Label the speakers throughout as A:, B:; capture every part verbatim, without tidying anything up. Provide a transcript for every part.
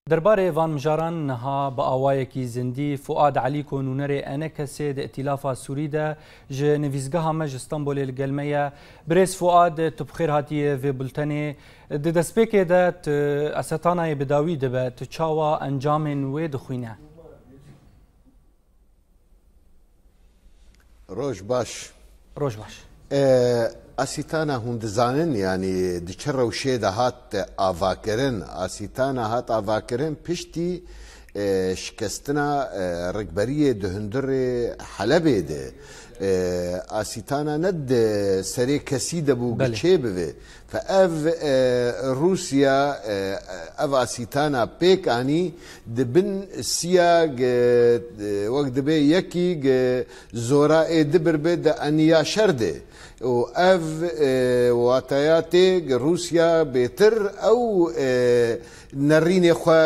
A: درباره وان مجاران نها با آوایکی زندی فؤاد علی کونونر انکسی د ائتلاف سوری ده ج نویزگاه مج استانبول الگلمه برز فؤاد تبخیر هاتیه و بلتنی د دسپیک ده استانای بداوی ده به تچاوا انجام و دخوینه
B: روش باش
A: روش باش
B: اسیتانا هندزانن یعنی دچر روشه ده هات آواکرن اسیتانا هات آواکرن پشتی شکستنا رکبری دهندر حلبه ده اسیتانا ند سری کسی دبو گچه بوه فاف روسیا اف اسیتانا پیک آنی دبن سیا وقت دبه یکی زورا دبر به ده انیا شرده و اف واتایاتی روسیا بهتر او نرین خو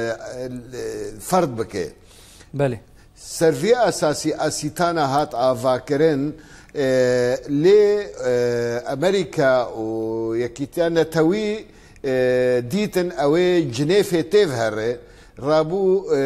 B: فرد بکه
A: بله
B: سروی اساسی اسیتانا هات آواکرن لی امریکا و یکیتان توی دیتن اوی جنیف تیف هره رابو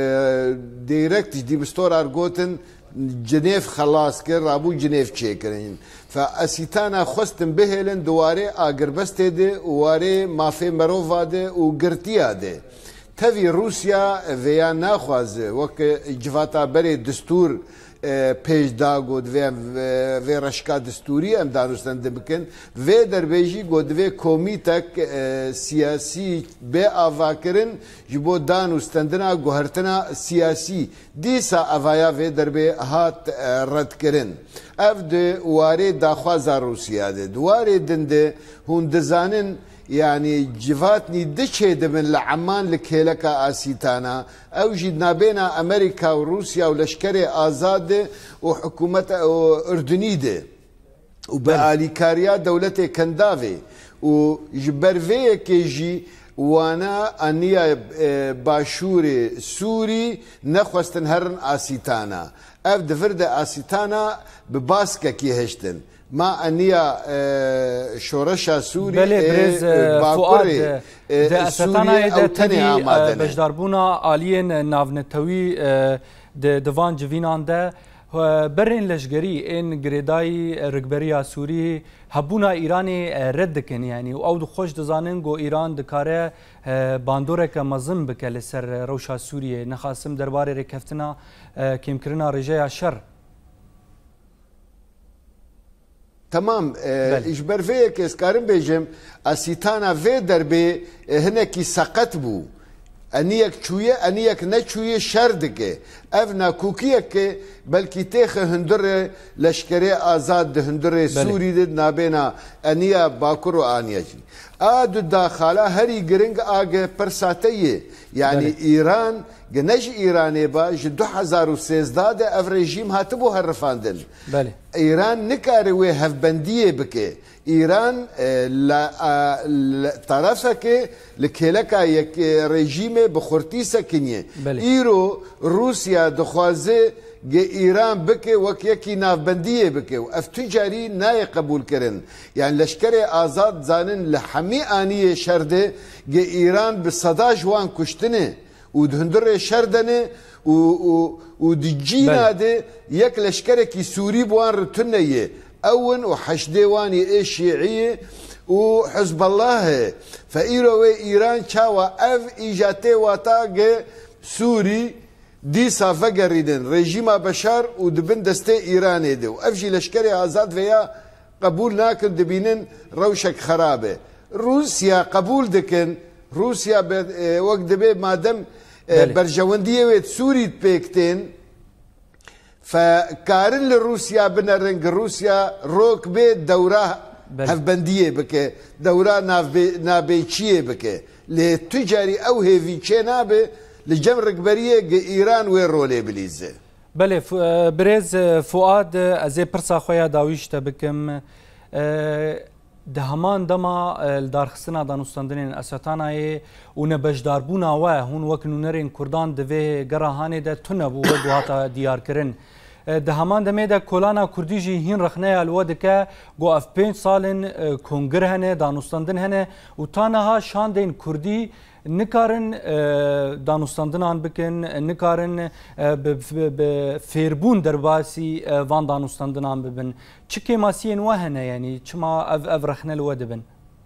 B: دیرکت دی بستور ارگوتن جنيف خلاص كر رابو جنيف تشيكرين فاسيتانا خستن بهلن دواري اغربستي دي واري مافي مروفا دي وغرتيا دي تفي روسيا فيا ناخذ وك جفاتا بري دستور پیش دا گود و و رشکا دستوری ام دانستن دبکن و در بیجی گود و کمیتک سیاسی به آواکرن جبو دانستندنا گوهرتنا سیاسی دیسا آوایا و در به هات رد کرن اف ده واره داخوازا روسیا ده دواره دنده هون دزانن يعني جفاتني دشي دمن لعمان لكيلكا آسيتانا أو جدنا بين أمريكا وروسيا ولشكري آزاد وحكومة أردني ده وباليكاريا دولتي كندافي وجبرفيه كيجي وانا انيا باشوري سوري نخوستن هرن آسيتانا اف دفرد آسيتانا بباسكا كي هشتن ما انيا شورشا سوري
A: بله برز فؤاد ده استانا ده تدي بجداربونا آلين ناونتوي ده دوان جوینان ده برین لشگری این گریدای رکبریا سوری هبونا ایرانی رد کن یعنی و او دو خوش دزانن گو ایران دکاره باندوره که مزم بکل سر روشا سوریه نخاسم درباره رکفتنا کم کرنا رجای شر
B: تمام اجبر فيه كيس كارم بيجم اسيتانا في دربي هناكي سقط بو انيك شويه انيك نشويه شردك افنا كوكيك بلكي تيخ هندره لشكري ازاد هندره سوري دد نابينا انيا باكرو انياجي اد داخله هري جرينج اج برساتيه يعني بلي. ايران جنج ايراني با دو هزار وسيزداد اف ريجيم هاتبو هرفاندن
A: بله
B: ايران نكاري وي هف بنديه بك ايران لا طرفك لكيلكا يك ريجيم بخورتي سكنيه ايرو روسيا دخوازه ايران بك وك يكي ناف بنديه بك واف تجاري ناي قبول كرن يعني لشكري ازاد زانن لحمي انيه شرده ايران بصدا جوان كشتنه ودهندر شردنه و و ودجينا دي يك لشكركي سوري بوان رتنيه اون وحشديواني اي شيعيه وحزب الله فايرو ايران تشاوا اف ايجاتي واتاغ سوري دي سافقريدن ريجيما بشار ودبن دستي ايراني دي وافجي لشكري ازاد فيا قبول ناكل دبينن روشك خرابه روسيا قبول دكن روسيا وقت دبي مادام برجونديه ويت سوري بيكتين فكارن لروسيا بنرنج روسيا روك بي دوره هفبنديه بك دوره نابيتشيه بك لتجاري او هيفيتشي نابي لجمر ركبريه ايران وين رولي بليزه
A: بله برز فؤاد ازي برسا خويا داويش تبكم ده همان دما الدارخستنا دانستاندنين اساتاناي و نبجداربونا و هون وكنونرين كردان دوه گراهانه ده تنبو و هاتا ديار کرن ده همان دمه ده کولانا کردی جی هین رخنه الوده که گو اف پنج سالن کنگر هنه دانستاندن هنه و تانها شاندین کردی نکارن دانوستاندنان بکن نکارن فیربون درباسی وان دانوستاندنان ببن چه کماسین وهنه یعنی چما اف اف رخنه الود بن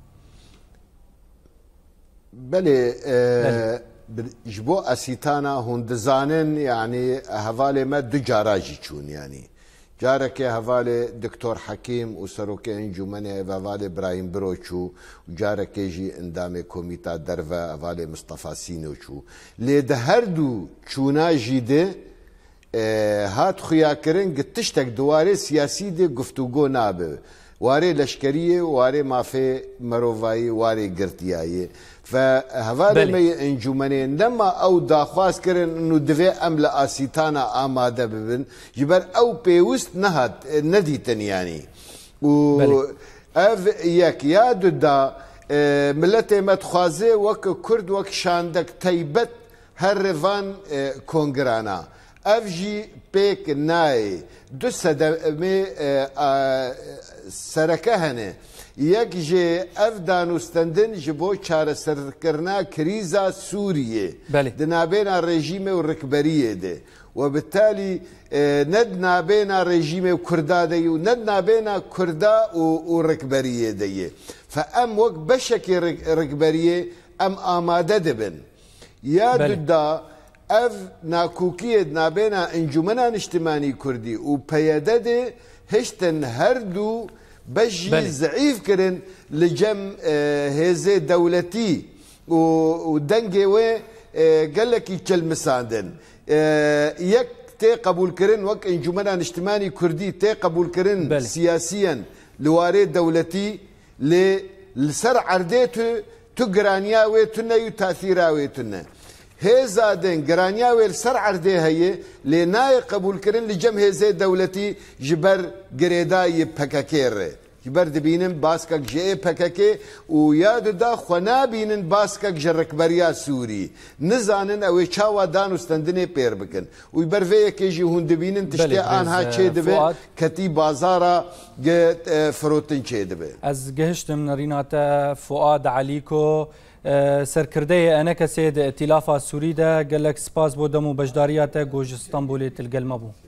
B: بله جبو اسیتانا هندزانن يعني هوالي ما دو جاراجي چون يعني جارك هوالي دكتور حكيم وسروك انجمني هوالي ابراهيم بروچو وجارك جي اندام كوميتا درفا هوالي مصطفى سينوچو لي دهردو چونا جيده هات خيا كرن قتشتك دواري سياسي دي گفتگو نابه واري لشكريه واري مافي مروفاي واري قرتياي فهذا ما انجمنين لما او داخواس كرن انه دفي املا اسيتانا اماده ببن جبر او بيوست نهد نديتن يعني و اف ياك يا دا ملتي ما تخازي وك كرد وك شاندك تيبت هالريفان كونغرانا افجي بيك ناي دو سدمي سركهنه یک جه اف دانوستندن جبو چاره سرکرنا کریزا سوریه دنابین رژیم و رکبریه ده وبالتالي ند نابين رژیم كردا دي وند نابين كردا وركبريه دي فام وق بشكي ركبريه ام آماده دبن يا ددا اف ناكوكيه نابين انجمنا اجتماعي كردي وبياده دي هشتن هردو بجي ضعيف كرن لجم هزي دولتي ودنجي و قال لك يتلمساندن يك تي قبول كرن وك انجمنا اجتماعي كردي تي قبول كرن بلي. سياسيا لواري دولتي لسر عرديتو تقرانيا ويتنا تاثيرا ويتنا هزا دين قرانيا والسر عردي هي لناي قبول كرن لجم هزي دولتي جبر قريدا يبكاكير جبر دبينن باسكك جي بكاكي وياد دا خنا بينن باسكك جركبريا سوري نزانن او چاوا دانو ستندني بير بكن ويبرفي كيجي هون دبينن تشتي انها تشي دبي كتي بازارا فروتن تشي دبي
A: از گهشتم نريناتا فؤاد عليكو سرکرده انا کسی ائتلاف سوری ده گلک سپاس بودم و بجداریات گوش استانبولی تلگل مبو